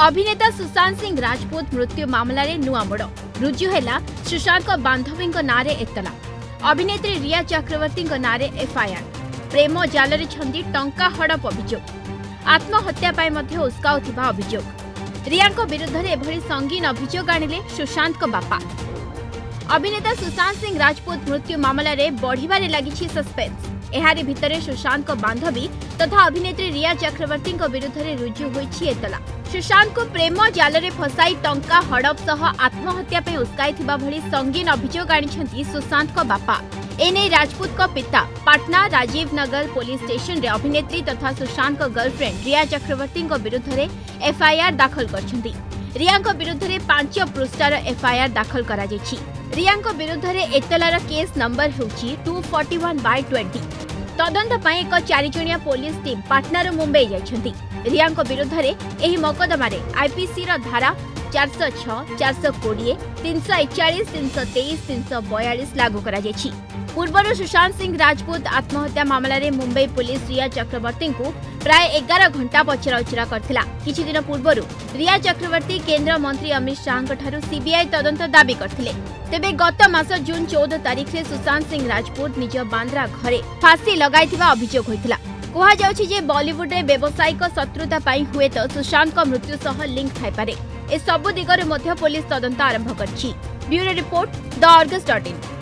अभिनेता सुशांत सिंह राजपूत मृत्यु मामला रे नुआ मोड़ रुजु है सुशांत बांधवी नारे एतला। अभिनेत्री रिया चक्रवर्ती नारे एफआईआर। प्रेम जाल छंदी टंका हड़प अभियोग। आत्महत्या उस्काउथिबा अभियोग। रिया विरुद्ध में एभली संगीन अभियोग आनिले सुशांत बापा। अभिनेता सुशांत सिंह राजपूत मृत्यु मामला रे बढ़िबारे लागिछि सस्पेंस। एहारी भितरे सुशांत बांधवी तथा अभिनेत्री रिया चक्रवर्ती विरुद्ध में रुजु होइछि एतला। सुशांत को प्रेम जाल रे फसाई टंका हड़प सह आत्महत्या पे उस्काइथिबा भली संगीन अभियोग आनिछंती सुशांत बापा। एने राजपूत पिता पाटना राजीव नगर पुलिस स्टेशन रे अभिनेत्री तथा सुशांत गर्लफ्रेंड रिया चक्रवर्ती विरुद्ध में एफआईआर दाखल करछंती। रिया विरुद्ध में 5 पृष्ठार एफआईआर दाखल करा जायछि। रिया विरुद्ध में एतलार केस नंबर होछि 241/20। तदंत पई एक 4 जणिया पुलिस टीम पाटनार मुंबई जाइछंती। रिया विरुद्ध में एही मकदमारे आईपीसी रा धारा 406, 420, 341, 323, 342 लागू करा जायछि। पूर्वर सुशांत सिंह राजपूत आत्महत्या मामला रे मुंबई पुलिस रिया चक्रवर्ती को प्राय 11 घंटा पचराउचरा करथिला। किछि दिन पूर्वर रिया चक्रवर्ती केंद्र मंत्री अमित शाह ठारू सीबीआई तदंत दाबी करथिले। तेबे गत मास जून 14 तारिख रे सुशांत सिंह राजपूत निज बांद्रा घरे फांसी लगाइथिबा अभियोग होइथिला। कहा जाउछि जे बॉलीवुड रे व्यवसायिक शत्रुता पई हुए तो सुशांत को मृत्यु सह लिंक थाई पारे। ए सब दिगरे मध्य पुलिस तदंत आरंभ करछि। Bureau report the आर्गस.in।